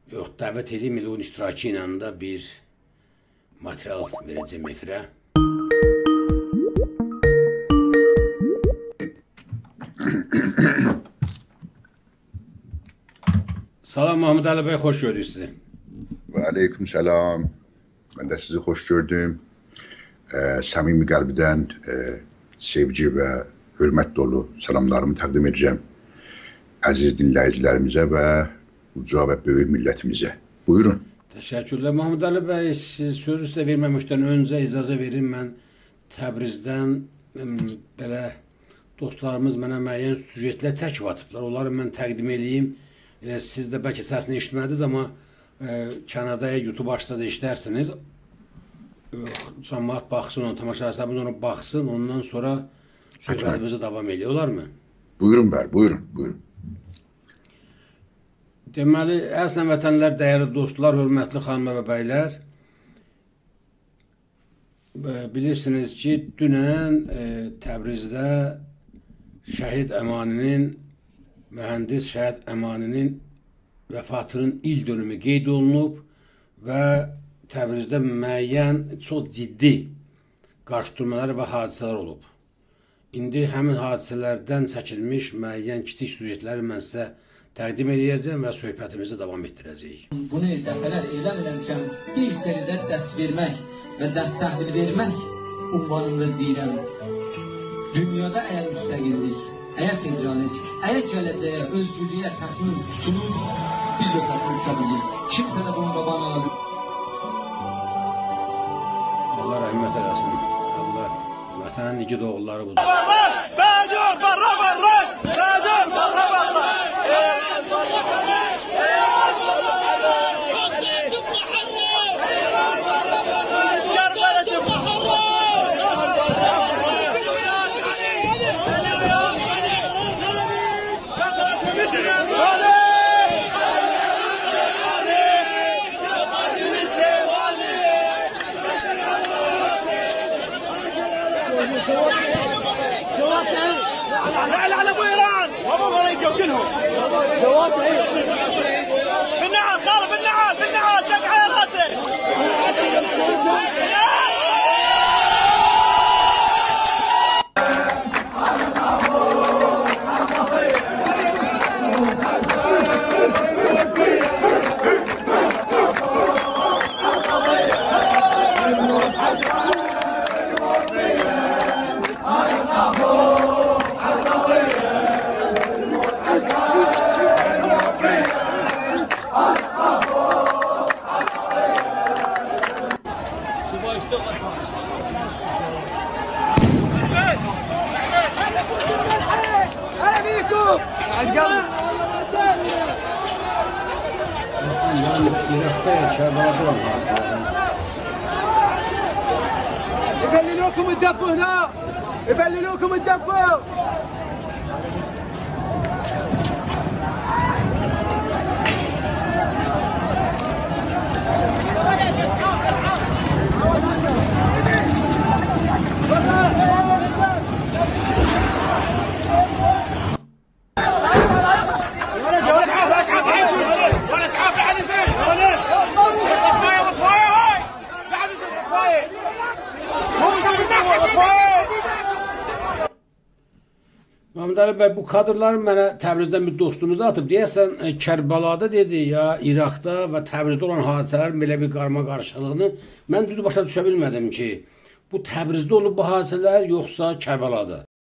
Yox, dəvət edeyim elə onun iştirakı ilə də bir material verəcəm efirə. Salam Mahmud Əli bəy, xoş gördük sizi. Və aleyküm selam. Mən də sizi xoş gördüm. Səmimi qəlbdən sevgi və hörmət dolu salamlarımı təqdim edəcəm əziz dinləyicilərimizə və uca və böyük millətimizə. Buyurun. Təşəkkürlər. Mahmud Əli bəy, siz sözü sizə verməmişdən öncə icazə verin, mən Təbrizdən belə dostlarımız mənə müəyyən süjetlər çəkib atıblar. Onları mən təqdim edeyim. Siz də bəlkə səsini eşitmədiniz, amma kənarda YouTube açsa da işlərsiniz. Cəmaət baxsın, onu, tamaşaçılarımız ona baxsın, ondan sonra söhbətimizi davam ediyor, olar mı? Buyurun bəy, buyurun. Deməli, əslən vətənlər, dəyərli dostlar, hörmətli xanım və bəylər, bilirsiniz ki, dünən Təbrizdə şəhid Əmaninin, mühəndis şəhid Əmaninin vəfatının il dönümü qeyd olunub və Təbrizdə müəyyən, çox ciddi qarşıdurmalar və hadisələr olub. İndi həmin hadisələrdən çəkilmiş müəyyən kiçik süjetləri mən sizə təqdim edəcəm və söhbətimizi davam etdirəcəyik. Bunu dəfələr eyləm eləmişəm, bir seridə dəst vermək və dəst təhvil vermək ünvanında deyirəm. Dünyada əgər müstəqillik, əgər federalist, əgər gələcəyə, özgürlüyə təsmin tutulur, biz də təsmin tuta bilirik. Kimsə də bunun qabağını ala bilir. Allah rəhmət eləsin. Allah vətənin igid oğulları budur. على ابو ايران وابو امريكا وكلهم بالنعال طالب بالنعال دق على راسه İraqda Kərbalada olan hadisələr. يبللوكم الدب هنا يبللوكم الدب Mahmud Əli bəy, bu kadrları mənə Təbrizdən bir dostumuz atıb. Deyəsən, Kərbalada dedi, ya İraqda və Təbrizdə olan hadisələr belə bir qarma qarşılığını mən düz başa düşə bilmədim ki, bu Təbrizdə olub bu hadisələr, yoxsa Kərbalada?